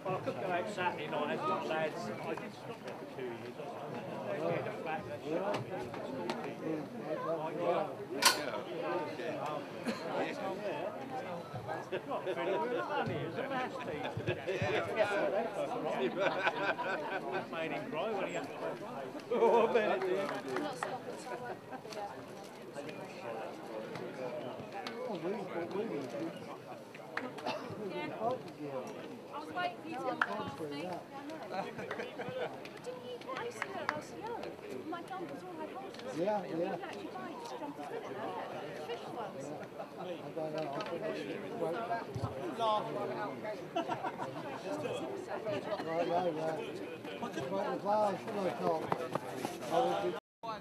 Well, I could go out Saturday night as not lads. I did stop there for 2 years. Made him cry when he had to play. Oh, I bet it did. I was waiting for you to come last week. Didn't you race her? I was young. My jumpers all had holes. Yeah. You can actually buy just jumpers with it, no? Fish ones. I don't know. I think I should wait. Right. Just wait the class, shouldn't I, Tom? I will do.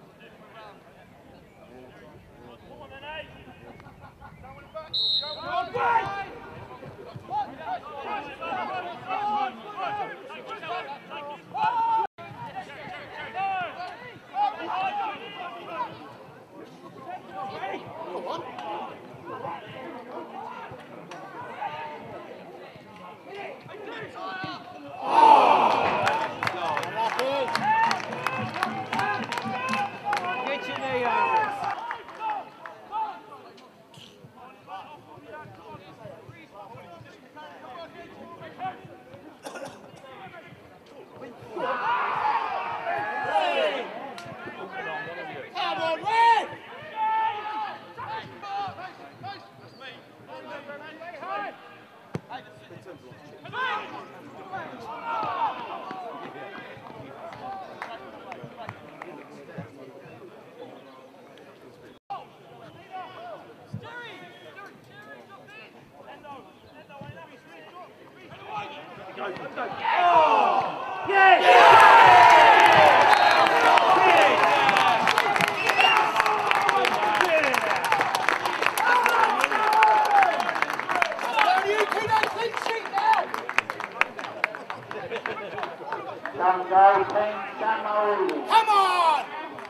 Come on!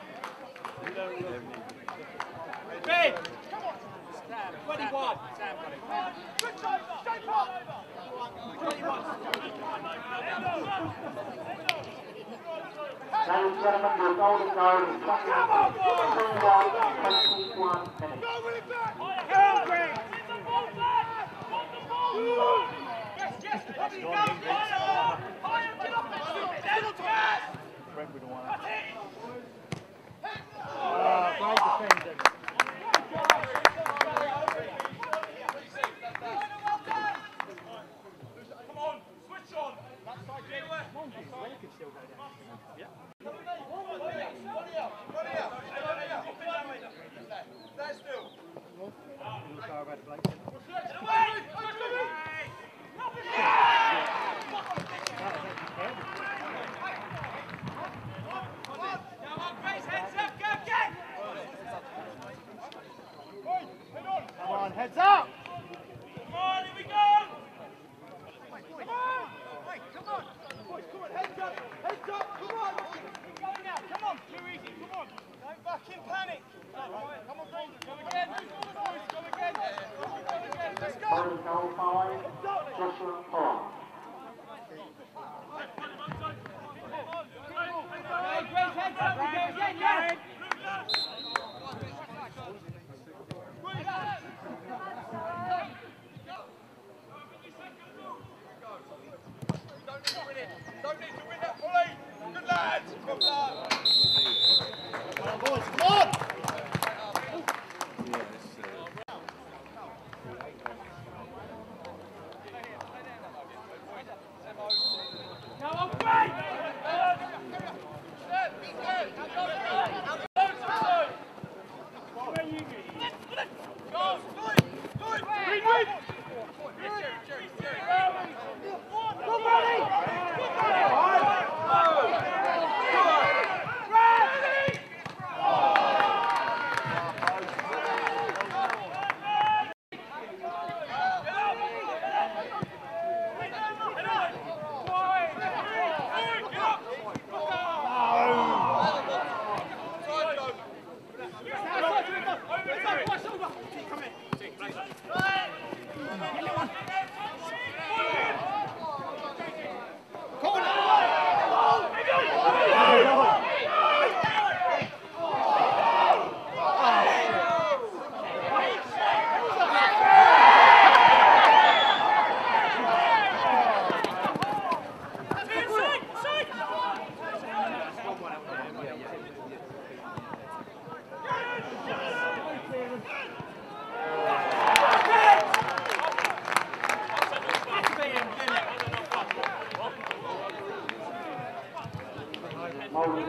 Ben! 21! Ladies and gentlemen, your golden goal is 21 minutes. Great defending. Come on, switch on! That side, Jay. Stay still. Come on, heads up! Come on, here we go! Come on! Hey, come on! Boys, come on, heads up! Heads up, come on! Go now, come on! Too easy, come on! Don't fucking panic! Come on, boys, go again! Boys, go again! Go again, let's go! Goal 5, Joshua Paul. Hey, Grace, heads up! We go again, yeah! That's all right.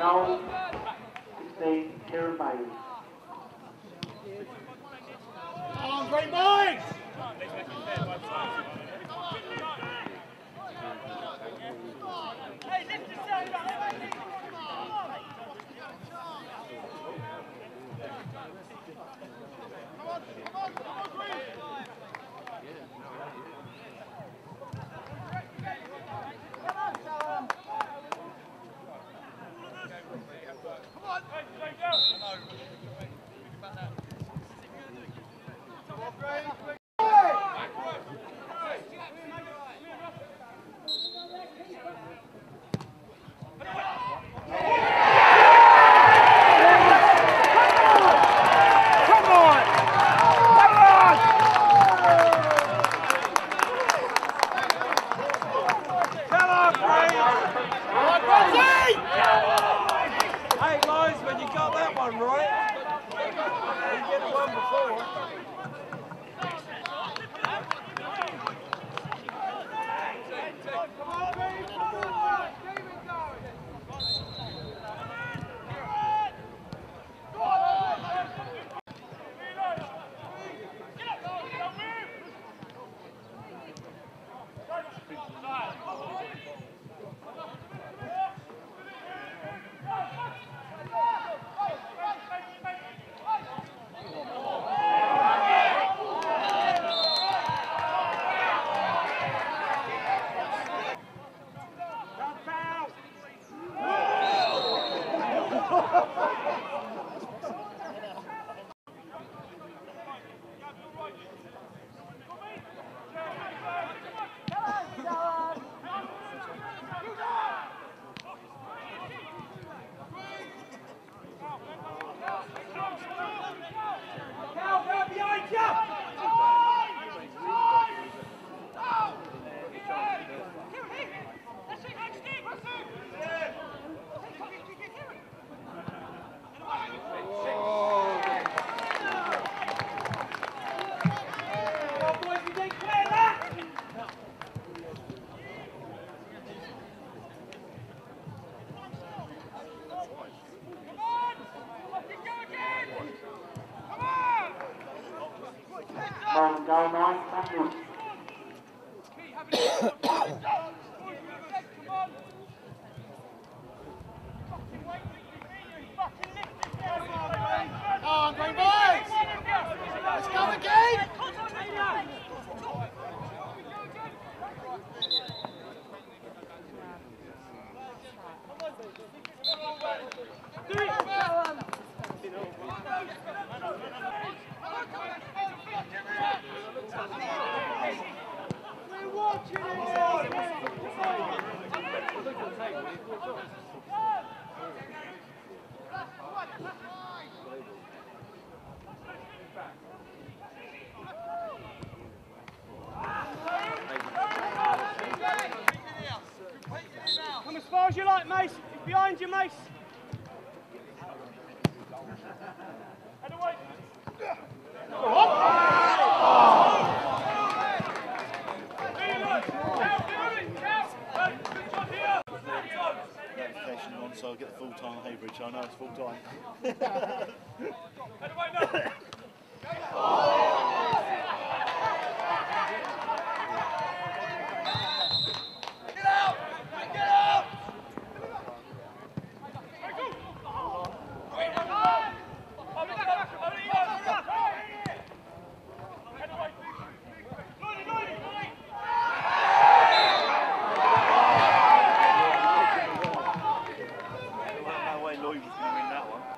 goal, 16, Kieran Bailey. Come on, great boys! Hey, lift yourself up! Hey guys, when you got that one right, you get the one before. Maldon goal 9, Matthew. Come on, great boys! Let's go again! We're watching it! Come as far as you like, Mace. It's behind you, Mace. Head away. Notification on, so I'll get the full time Haybridge. I know it's full time. Head away now. No way Lloyd was going to win that one.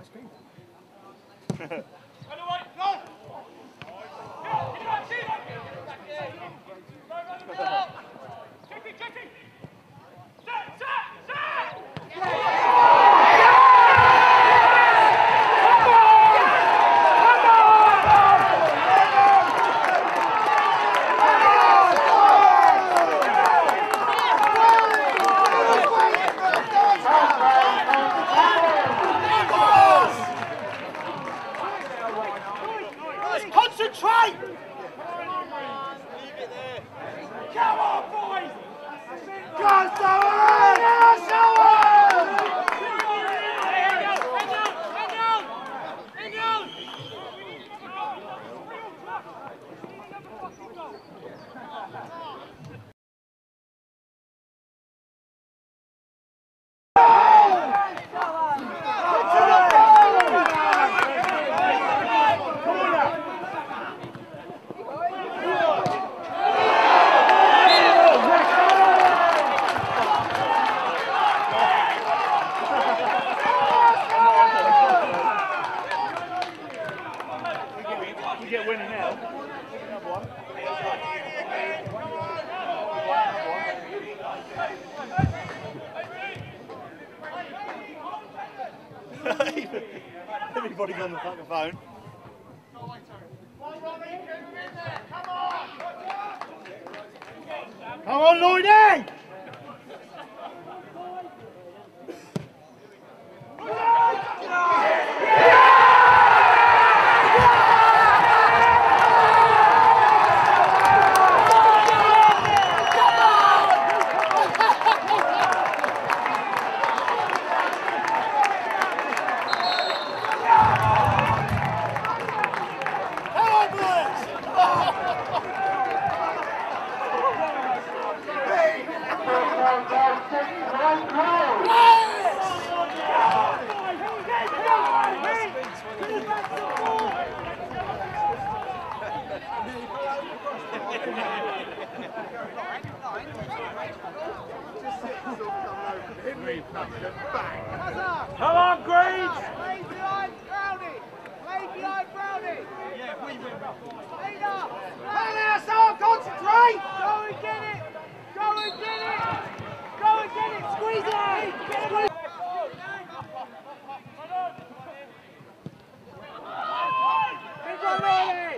Concentrate! Come on, boys! Go, Soham! Yeah, Soham! You get winning now. Another one. Everybody's on the fucking phone. Come on, Lloydie! Come on, Greaves! Play behind Brownie! Play behind Brownie! Yeah, we win. Play now! Play now, Soham! Concentrate! Go and get it! Go and get it! Go and get it! Squeeze it! Squeeze it! Big one, Ronnie!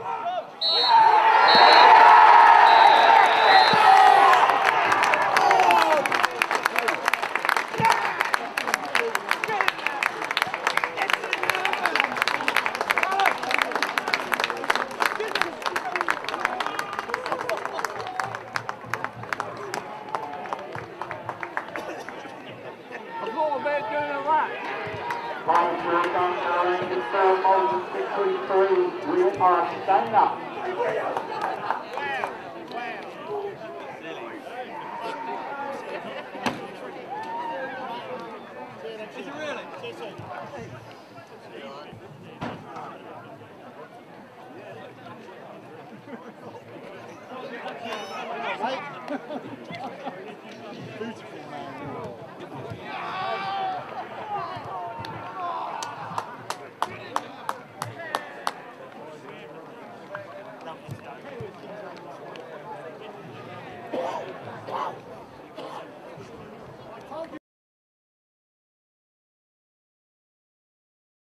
Maldon Tiptree, we are staying up. Is it really? Who